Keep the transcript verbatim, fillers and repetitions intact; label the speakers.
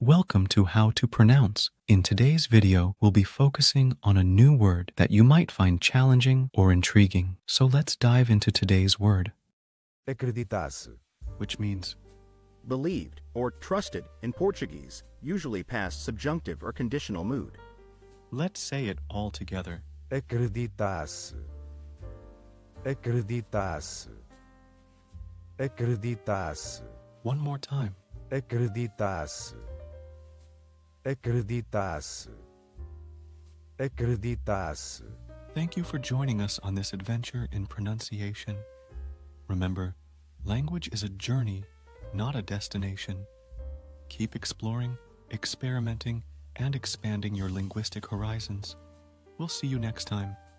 Speaker 1: Welcome to How to Pronounce. In today's video, we'll be focusing on a new word that you might find challenging or intriguing. So let's dive into today's word.
Speaker 2: Acreditasse.
Speaker 1: Which means
Speaker 3: Believed or trusted in Portuguese, usually past subjunctive or conditional mood.
Speaker 1: let's say it all together.
Speaker 2: Acreditasse. Acreditasse. Acreditasse.
Speaker 1: One more time.
Speaker 2: Acreditasse. Acreditasse. Acreditasse.
Speaker 1: Thank you for joining us on this adventure in pronunciation. Remember, language is a journey, not a destination. Keep exploring, experimenting, and expanding your linguistic horizons. We'll see you next time.